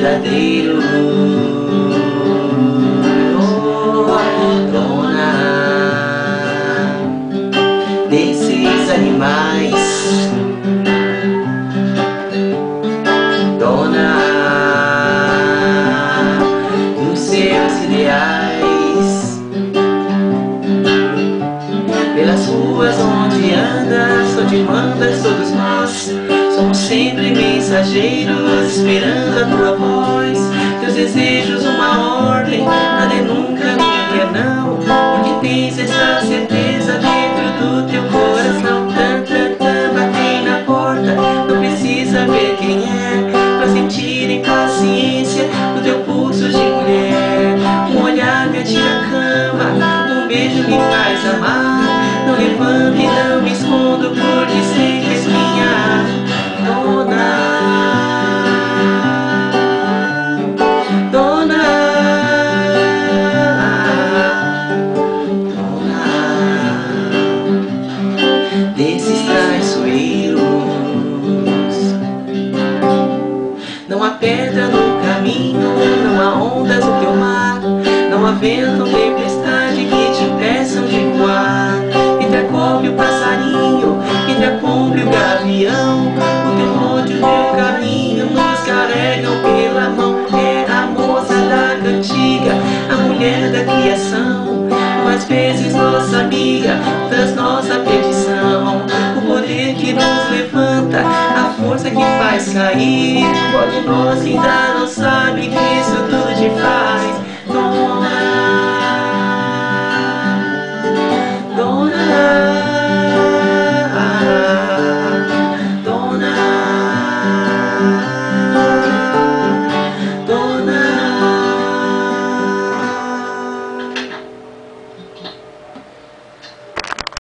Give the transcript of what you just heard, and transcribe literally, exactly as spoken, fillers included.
verdadeiro. Oh, dona desses animais, dona dos seus ideais. Pelas ruas onde andas, onde mandas, todos nós somos sempre mensageiros, esperando a tua voz. Teus desejos uma ordem, nada é nunca, nunca é não, porque tens essa certeza dentro do teu coração. Tan, tan, tan, batei na porta, não precisa ver quem é, pra sentir impaciência no teu pulso de mulher. Um olhar me atira a cama, um beijo me faz amar. Não levanto e não me escondo, porque sei que és minha dona. Dona, dona desses traiçoeiros. Não há pedra no caminho, não há ondas no teu mar, não há vento, tempestade que te impeçam de voar. Entre a cobra e o passarinho, entre a pomba e o gavião, o teu monte, o teu caminho nos carregam pela mão. É a moça da cantiga, a mulher da criação, mais vezes nossa amiga das nossa petição. O poder que nos levanta, a força que faz cair, quando nós ainda não sabe quem